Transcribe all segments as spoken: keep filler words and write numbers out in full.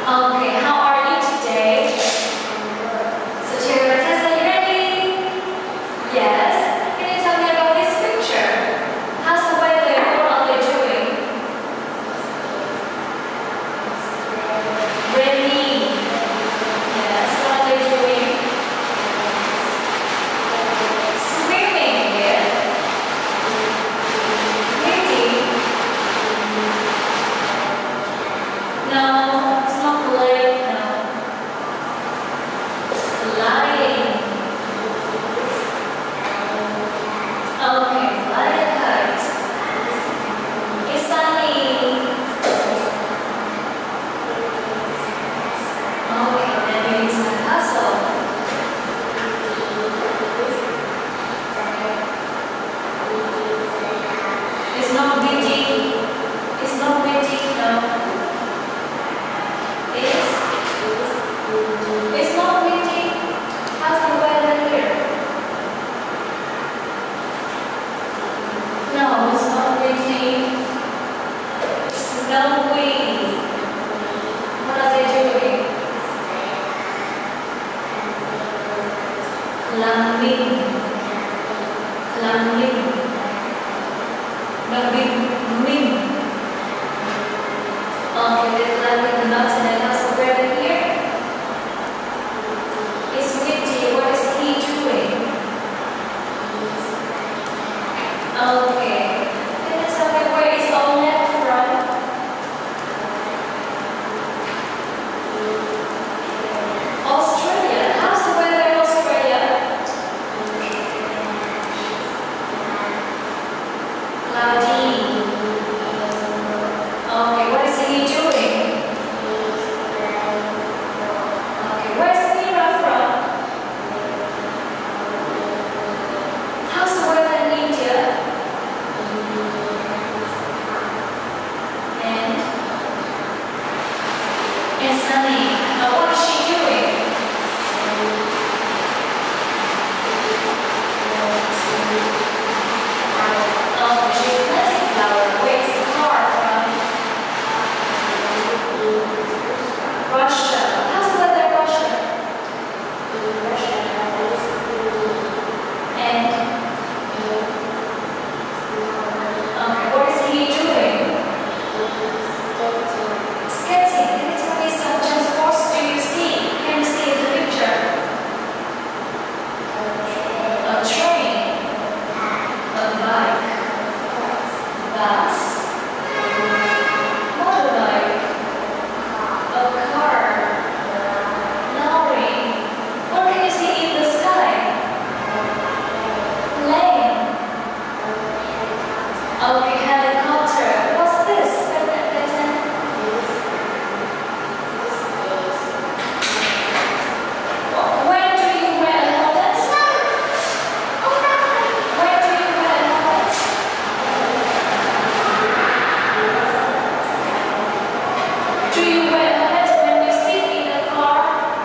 Okay, how are you today? So, Tessa, you ready? Yes. Can you tell me about this picture? How's the weather? What are they doing? Rainy. Yes, what are they doing? Swimming. Yeah. Reading. No, it's not playing. No. Flying. Okay, fly a kite. It's sunny. Okay, that means a castle. It's not windy. It's not windy, no. It's, it's not windy. How's the weather here? No, it's not windy. Snowy. What are they doing? Climbing. Climbing. No, big, big. Okay, they're climbing the mountain and how's the weather here? It's windy. What is he doing? Okay. Can you tell me where is Oleg from? Australia. How's the weather in Australia? Cloudy. Okay, what is he doing? Okay, where's Mira from? How's the weather in India? And it's sunny. Now what is she doing? Oh, she's planting flower. Where's the car from? Russia. How's the weather in Russia? And okay, what is he doing? Skating. Can you tell me some just sports do you see? Can you see the picture? A train, a bike, bus, motorbike, a car, lorry. What can you see in the sky? Plane. Okay, helicopter. What's this? When do you wear a helmet? When do you wear a helmet? Do you wear a helmet when you sit in a car?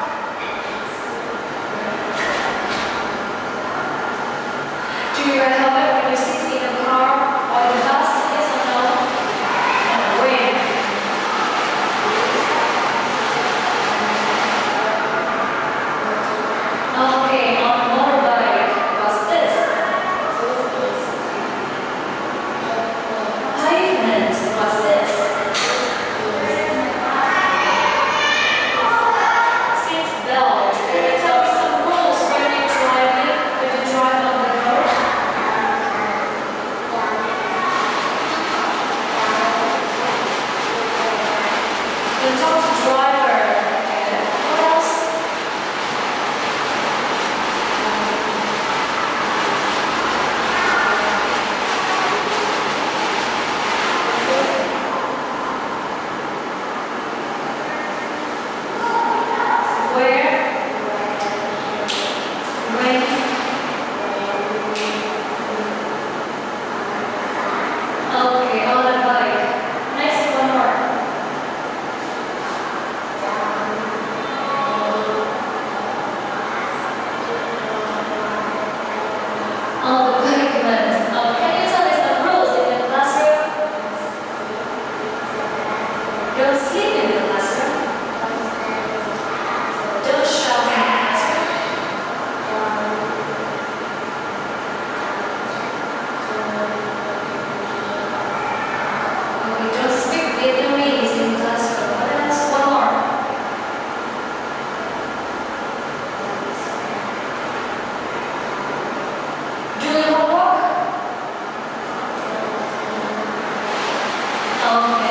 Do you wear a helmet when you sit in a car or in a bus? Yes or no? And when? Okay, on a motorbike. What's this? Pavement. What's this? Seat belt. Can you tell me some rules when you drive it? When you drive on the road? You talk to driver. Okay. What else? Where? When? Okay, on a bike. Next one more. On the pavement. Oh, can you tell me some rules in the classroom? Don't sleep in the classroom. Okay.